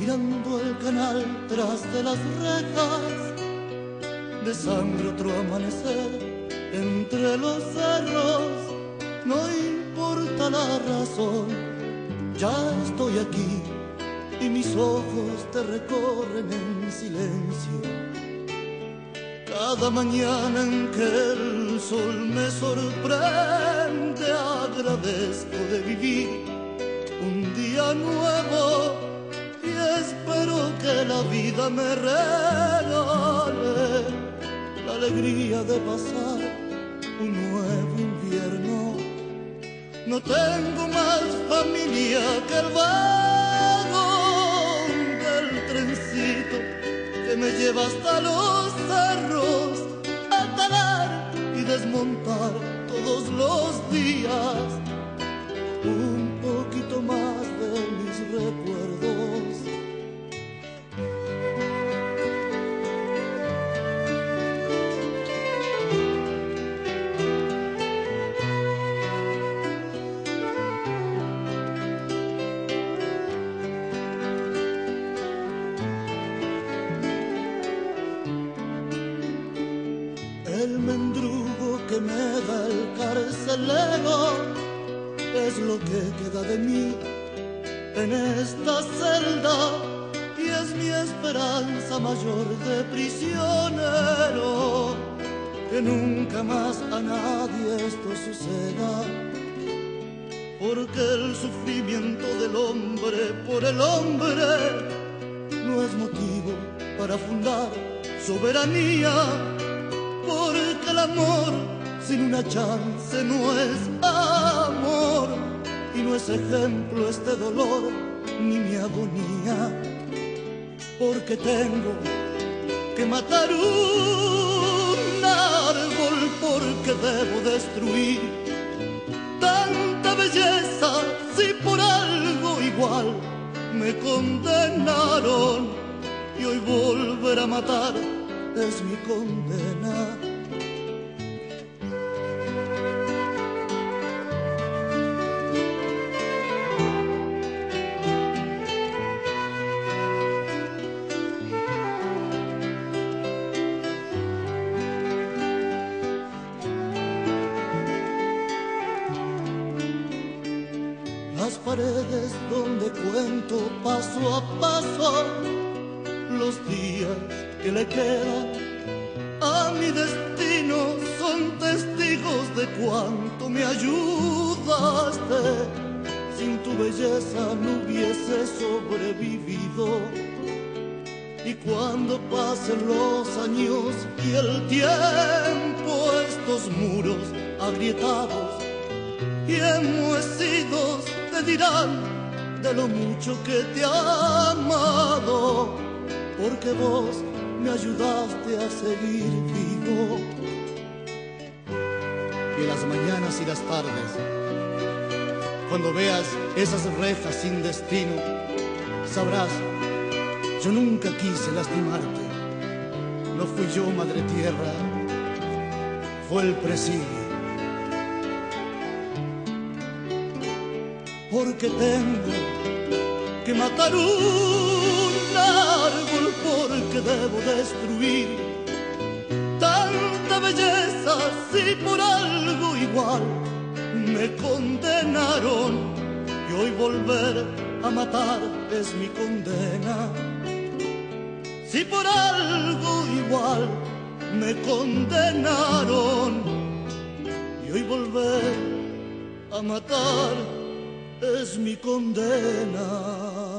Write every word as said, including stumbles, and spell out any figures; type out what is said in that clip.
mirando el canal tras de las rejas, de sangre otro amanecer entre los cerros. No importa la razón, ya estoy aquí y mis ojos te recorren en silencio. Cada mañana en que el sol me sorprende, agradezco de vivir un día nuevo y espero que la vida me regale la alegría de pasar un nuevo invierno. No tengo más familia que el vagón del trencito que me lleva hasta los cerros a talar y desmontar todos los días un poquito más de mis recuerdos. El mendrugo que me da el carcelero es lo que queda de mí en esta celda y es mi esperanza mayor de prisionero. Que nunca más a nadie esto suceda, porque el sufrimiento del hombre por el hombre no es motivo para fundar soberanía. Porque el amor sin una chance no es amor, y no es ejemplo este dolor ni mi agonía. Porque tengo que matar un árbol, porque debo destruir tanta belleza, si por algo igual me condenaron, y hoy volver a matar es mi condena. Las paredes donde cuento paso a paso los días que le quedan a mi destino son testigos de cuánto me ayudaste. Sin tu belleza no hubiese sobrevivido. Y cuando pasen los años y el tiempo, estos muros agrietados y enmohecidos te dirán de lo mucho que te he amado, porque vos me ayudaste a seguir vivo. Y en las mañanas y las tardes, cuando veas esas rejas sin destino, sabrás, yo nunca quise lastimarte. No fui yo, madre tierra, fue el presidio. Porque tengo que matar un árbol, porque debo destruir tanta belleza, si por algo igual me condenaron, y hoy volver a matar es mi condena. Si por algo igual me condenaron, y hoy volver a matar es mi condena.